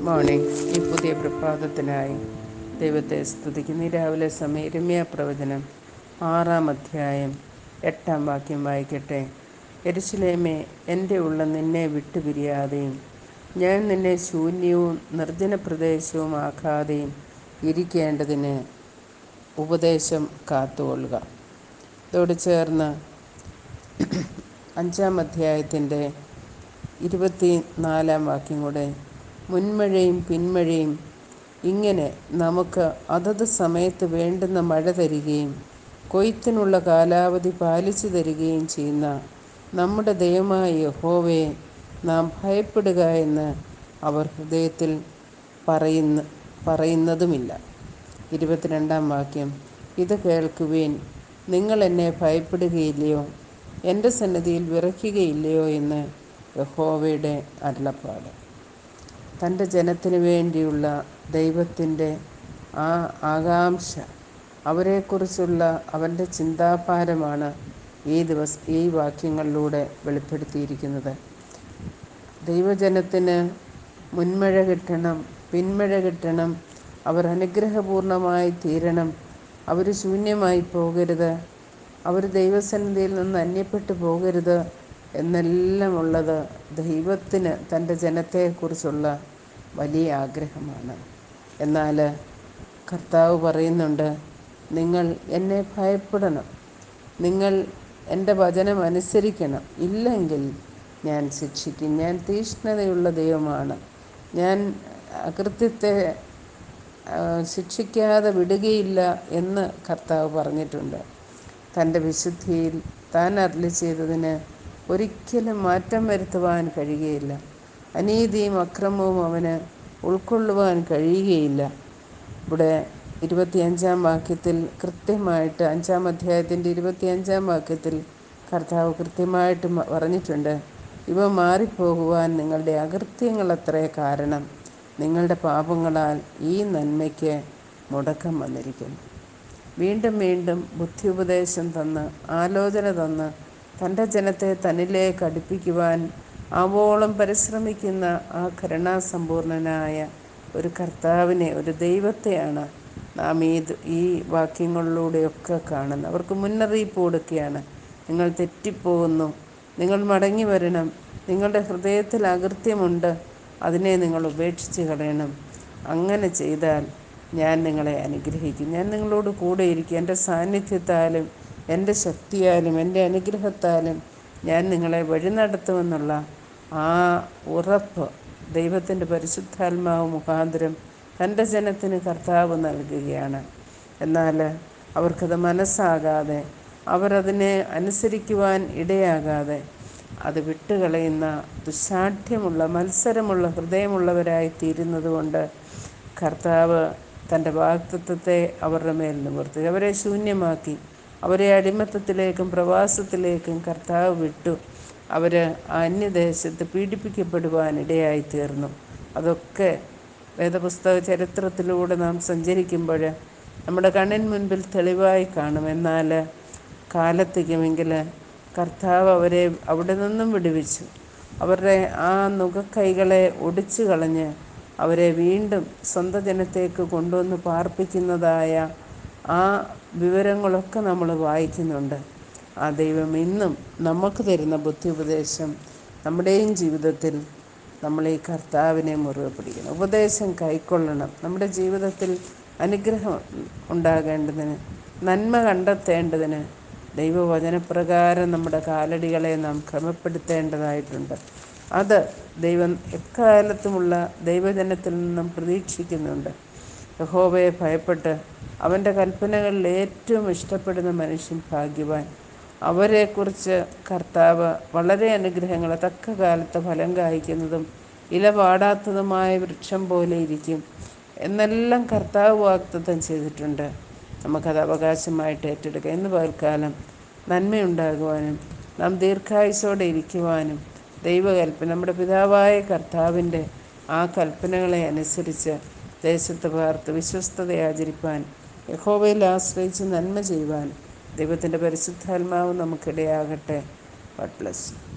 Morning. ഈ പുതിയ പ്രഭാതത്തിനായി ദൈവത്തെ സ്തുതിക്കുന്നു. ഈ രാവിലെ സമയം ഇരമ്യാ പ്രവചനം 6-ാം അധ്യായം 8-ാം വാക്യം വായിക്കട്ടെ. യെരൂശലേമേ, എൻ്റെ ഉള്ളം നിന്നെ വിട്ടുപിരിയാതെയും ഞാൻ നിന്നെ ശൂന്യവും നിർജ്ജന പ്രദേശവും ആക്കാതെയും ഇരിക്കേണ്ടതിന് ഉപദേശം കാത്തുകൊള്ളുക. ഇതോട് ചേർന്ന് 5-ാം അധ്യായത്തിൻ്റെ 24-ാം വാക്യം കൂടെ, മുൻമഴയും പിന്മഴയും ഇങ്ങനെ നമുക്ക് അതത് സമയത്ത് വേണ്ടുന്ന മഴ തരികയും കൊയ്ത്തിനുള്ള കാലാവധി പാലിച്ചു തരികയും ചെയ്യുന്ന നമ്മുടെ ദൈവമായ യഹോവയെ നാം ഭയപ്പെടുക എന്ന് അവർ ഹൃദയത്തിൽ പറയുന്നതുമില്ല. 22-ാം വാക്യം, ഇത് കേൾക്കുവിൻ, നിങ്ങൾ എന്നെ ഭയപ്പെടുകയില്ലയോ, എൻ്റെ സന്നിധിയിൽ വിറയ്ക്കുകയില്ലയോ എന്ന് യഹോവയുടെ അരുളപ്പാട്. തൻ്റെ ജനത്തിനു വേണ്ടിയുള്ള ദൈവത്തിൻ്റെ ആ ആകാംക്ഷ, അവരെക്കുറിച്ചുള്ള അവൻ്റെ ചിന്താഭാരമാണ് ഈ വാക്യങ്ങളിലൂടെ വെളിപ്പെടുത്തിയിരിക്കുന്നത്. ദൈവജനത്തിന് മുൻമഴ കിട്ടണം, പിന്മഴ കിട്ടണം, അവർ അനുഗ്രഹപൂർണമായി തീരണം, അവർ ശൂന്യമായി പോകരുത്, അവർ ദൈവസന്നിധിയിൽ നിന്ന് അന്യപ്പെട്ടു പോകരുത് എന്നെല്ലാം ഉള്ളത് ദൈവത്തിന് തൻ്റെ ജനത്തെക്കുറിച്ചുള്ള വലിയ ആഗ്രഹമാണ്. എന്നാൽ കർത്താവ് പറയുന്നുണ്ട്, നിങ്ങൾ എന്നെ ഭയപ്പെടണം, നിങ്ങൾ എൻ്റെ വചനം അനുസരിക്കണം, ഇല്ലെങ്കിൽ ഞാൻ ശിക്ഷിക്കും. ഞാൻ തീക്ഷ്ണതയുള്ള ദൈവമാണ്, ഞാൻ അകൃത്യത്തെ ശിക്ഷിക്കാതെ വിടുകയില്ല എന്ന് കർത്താവ് പറഞ്ഞിട്ടുണ്ട്. തൻ്റെ വിശുദ്ധിയിൽ താൻ അരുളി ചെയ്തതിന് ഒരിക്കലും മാറ്റം വരുത്തുവാൻ കഴിയുകയില്ല. അനീതിയും അക്രമവും അവന് ഉൾക്കൊള്ളുവാൻ കഴിയുകയില്ല. ഇവിടെ 25-ാം വാക്യത്തിൽ കൃത്യമായിട്ട്, 5-ാം അധ്യായത്തിൻ്റെ 25-ാം വാക്യത്തിൽ കർത്താവ് കൃത്യമായിട്ട് പറഞ്ഞിട്ടുണ്ട്, ഇവ മാറിപ്പോകുവാൻ നിങ്ങളുടെ അകൃത്യങ്ങളത്രേ കാരണം, നിങ്ങളുടെ പാപങ്ങളാൽ ഈ നന്മയ്ക്ക് മുടക്കം വന്നിരിക്കുന്നു. വീണ്ടും വീണ്ടും ബുദ്ധി ഉപദേശം തന്ന്, ആലോചന തന്ന് തൻ്റെ ജനത്തെ തന്നിലേക്ക് അടുപ്പിക്കുവാൻ ആവോളം പരിശ്രമിക്കുന്ന ആ കരുണാസമ്പൂർണനായ ഒരു കർത്താവിനെ, ഒരു ദൈവത്തെയാണ് നാം ഈ വാക്യങ്ങളിലൂടെയൊക്കെ കാണുന്നത്. അവർക്ക് മുന്നറിയിപ്പ് കൊടുക്കുകയാണ്, നിങ്ങൾ തെറ്റിപ്പോകുന്നു, നിങ്ങൾ മടങ്ങി വരണം, നിങ്ങളുടെ ഹൃദയത്തിൽ അകൃത്യമുണ്ട്, അതിനെ നിങ്ങൾ ഉപേക്ഷിച്ച് കളയണം. അങ്ങനെ ചെയ്താൽ ഞാൻ നിങ്ങളെ അനുഗ്രഹിക്കും, ഞാൻ നിങ്ങളോട് കൂടെയിരിക്കും, എൻ്റെ സാന്നിധ്യത്താലും എൻ്റെ ശക്തിയാലും എൻ്റെ അനുഗ്രഹത്താലും ഞാൻ നിങ്ങളെ വഴി നടത്തുമെന്നുള്ള ആ ഉറപ്പ് ദൈവത്തിൻ്റെ പരിശുദ്ധാത്മാവ് മുഖാന്തരം തൻ്റെ ജനത്തിന് കർത്താവ് നൽകുകയാണ്. എന്നാൽ അവർക്കത് മനസ്സാകാതെ, അവരതിനെ അനുസരിക്കുവാൻ ഇടയാകാതെ അത് വിട്ടുകളയുന്ന ദുശാഠ്യമുള്ള മത്സരമുള്ള ഹൃദയമുള്ളവരായി തീരുന്നത് കൊണ്ട് കർത്താവ് തൻ്റെ വാഗ്ദത്തത്തെ അവരുടെ മേൽ നിവർത്തി, അവരെ ശൂന്യമാക്കി, അവരെ അടിമത്തത്തിലേക്കും പ്രവാസത്തിലേക്കും കർത്താവ് വിട്ടു. അവർ അന്യദേശത്ത് പീഡിപ്പിക്കപ്പെടുവാൻ ഇടയായിത്തീർന്നു. അതൊക്കെ വേദപുസ്തക ചരിത്രത്തിലൂടെ നാം സഞ്ചരിക്കുമ്പോൾ നമ്മുടെ കണ്ണിന് മുൻപിൽ തെളിവായി കാണും. എന്നാൽ കാലത്തിക്കുമെങ്കിൽ കർത്താവ് അവരെ അവിടെ നിന്നും വിടുവിച്ചു. അവരുടെ ആ നുകക്കൈകളെ ഒടിച്ചു കളഞ്ഞ് അവരെ വീണ്ടും സ്വന്തം ജനത്തേക്ക് കൊണ്ടുവന്ന് പാർപ്പിക്കുന്നതായ ആ വിവരങ്ങളൊക്കെ നമ്മൾ വായിക്കുന്നുണ്ട്. ആ ദൈവം ഇന്നും നമുക്ക് തരുന്ന ബുദ്ധി ഉപദേശം നമ്മുടെയും ജീവിതത്തിൽ നമ്മൾ ഈ കർത്താവിനെ മുറുകെ പിടിക്കണം, ഉപദേശം കൈക്കൊള്ളണം. നമ്മുടെ ജീവിതത്തിൽ അനുഗ്രഹം ഉണ്ടാകേണ്ടതിന്, നന്മ കണ്ടെത്തേണ്ടതിന് ദൈവവചനപ്രകാരം നമ്മുടെ കാലടികളെ നാം ക്രമപ്പെടുത്തേണ്ടതായിട്ടുണ്ട്. അത് ദൈവം എക്കാലത്തുമുള്ള ദൈവജനത്തിൽ നിന്നും പ്രതീക്ഷിക്കുന്നുണ്ട്. യഹോവയെ ഭയപ്പെട്ട് അവൻ്റെ കൽപ്പനകളിൽ ഏറ്റവും ഇഷ്ടപ്പെടുന്ന മനുഷ്യൻ ഭാഗ്യവാൻ. അവരെക്കുറിച്ച് കർത്താവ് വളരെ അനുഗ്രഹങ്ങൾ, തക്ക കാലത്ത് ഫലം കായ്ക്കുന്നതും ഇല പാടാത്തതുമായ വൃക്ഷം പോലെ ഇരിക്കും എന്നെല്ലാം കർത്താവ് വാഗ്ദത്തം ചെയ്തിട്ടുണ്ട്. നമുക്കത് അവകാശമായിട്ട് ഏറ്റെടുക്കാം. ഇന്ന് പകൽക്കാലം നന്മയുണ്ടാകുവാനും നാം ദീർഘായുസ്സോടെ ഇരിക്കുവാനും ദൈവകൽപ്പന, നമ്മുടെ പിതാവായ കർത്താവിൻ്റെ ആ കൽപ്പനകളെ അനുസരിച്ച് ദേശത്ത് പാർത്ത് വിശ്വസ്തതയാചരിപ്പാൻ, യഹോവയിൽ ആശ്രയിച്ച് നന്മ ചെയ്യുവാൻ ദൈവത്തിൻ്റെ പരിശുദ്ധാത്മാവ് നമുക്കിടയാകട്ടെ. God bless.